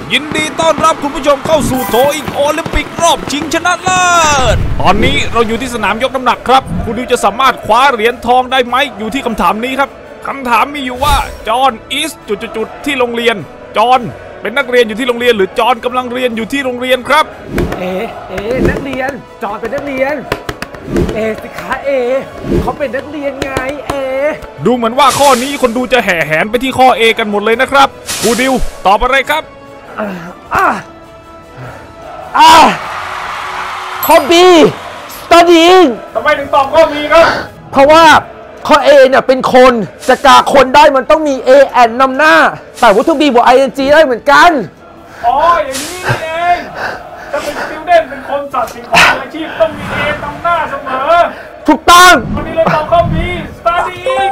ยินดีต้อนรับคุณผู้ชมเข้าสู่โถอิงโอลิมปิกรอบชิงชนะเลิศตอนนี้เราอยู่ที่สนามยกน้ำหนักครับคุณดิวจะสามารถคว้าเหรียญทองได้ไหมอยู่ที่คำถามนี้ครับคำถามมีอยู่ว่าจอห์นอิสจุดที่โรงเรียนจอห์นเป็นนักเรียนอยู่ที่โรงเรียนหรือจอห์นกำลังเรียนอยู่ที่โรงเรียนครับนักเรียนจอห์นเป็นนักเรียนสิคะเขาเป็นนักเรียนไงดูเหมือนว่าข้อนี้คนดูจะแห่แหนไปที่ข้อ A กันหมดเลยนะครับครูดิวตอบอะไรครับข้อ B studying ทำไมถึงตอบข้อ B ครับเพราะว่าข้อ A เนี่ยเป็นคนจะกาคนได้มันต้องมี A and นำหน้าแต่ว่า to be บวก ing ได้เหมือนกันอ๋ออย่างนี้นี่เองถ้าเป็น student เป็นคนสัตว์สิ่งของอาชีพต้องมี A นำหน้าเสมอถูกต้องวันนี้เลยตอบข้อ B studying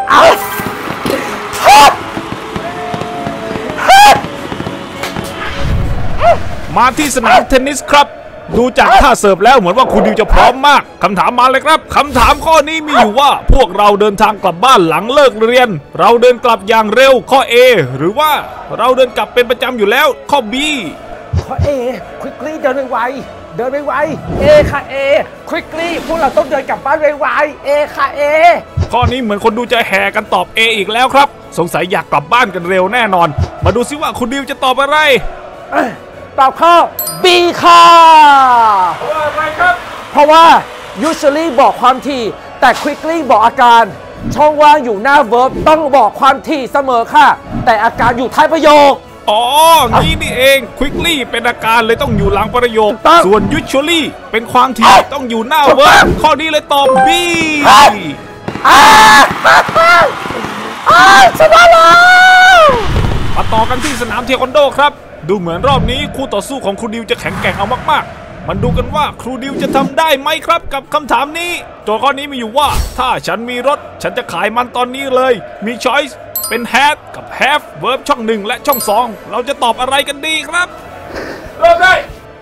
มาที่สนามเทนนิสครับดูจากท่าเสิร์ฟแล้วเหมือนว่าคุณดิวจะพร้อมมากคำถามมาเลยครับคำถามข้อนี้มีอยู่ว่าพวกเราเดินทางกลับบ้านหลังเลิกเรียนเราเดินกลับอย่างเร็วข้อ A หรือว่าเราเดินกลับเป็นประจำอยู่แล้วข้อ B ข้อ A quickly เดินไวๆเดินไวๆ A ค่ะ A quickly พวกเราต้องเดินกลับบ้านไวๆ A ค่ะ A ข้อนี้เหมือนคนดูจะแห่กันตอบ A อีกแล้วครับสงสัยอยากกลับบ้านกันเร็วแน่นอนมาดูซิว่าคุณดิวจะตอบอะไรตอบข้อ B ค่ะเพราะอะไรครับเพราะว่า usually บอกความถี่แต่ quickly บอกอาการช่องว่างอยู่หน้า verb ต้องบอกความถี่เสมอค่ะแต่อาการอยู่ท้ายประโยคอ๋องี้นี่เอง quickly เป็นอาการเลยต้องอยู่หลังประโยคส่วน usually เป็นความถี่ต้องอยู่หน้า verb ข้อนี้เลยตอบ B ชนะแล้วมาต่อกันที่สนามเทควันโดครับดูเหมือนรอบนี้คู่ต่อสู้ของครูดิวจะแข็งแกร่งเอามากๆมันดูกันว่าครูดิวจะทำได้ไหมครับกับคำถามนี้โจทย์ข้อนี้มีอยู่ว่าถ้าฉันมีรถฉันจะขายมันตอนนี้เลยมี choice เป็น had กับ have verb ช่อง1และช่อง2เราจะตอบอะไรกันดีครับเริ่มได้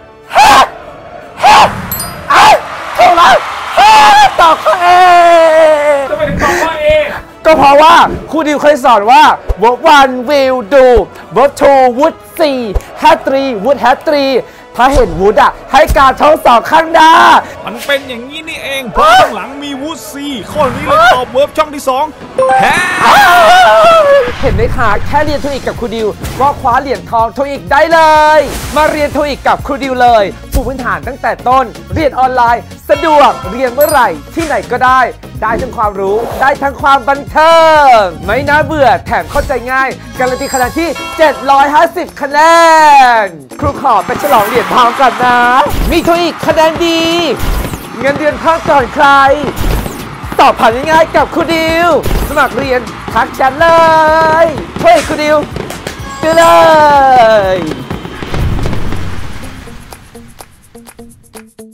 ถูกแล้วตอบข้อ A จะไปถึงตอบข้อ A ก็เพราะว่าครูดิวเคยสอนว่า verb 1 will do verb 2 would see had 3 would have 3ถ้าเห็น would ให้การช่อง2ข้างหน้ามันเป็นอย่างนี้นี่เองเพราะข้างหลังมี would see ข้อนี้เลยตอบ verb ช่องที่2 เห็นไหมคะแค่เรียนโทอีกกับครูดิวก็คว้าเหรียญทองโทอีกได้เลยมาเรียนโทอีกกับครูดิวเลยปูพื้นฐานตั้งแต่ต้นเรียนออนไลน์สะดวกเรียนเมื่อไหร่ที่ไหนก็ได้ทั้งความรู้ได้ทั้งความบันเทิงไม่น่าเบื่อแถมเข้าใจง่ายการันตีคะแนนที่750คะแนนครูขอไปฉลองเหรียญทองก่อนนะมีโทอีกคะแนนดีเงินเดือนเพิ่มก่อนใครตอบผ่านง่ายๆกับครูดิวสมัครเรียนทักแชทเลยช่วยครูดิวไปเลย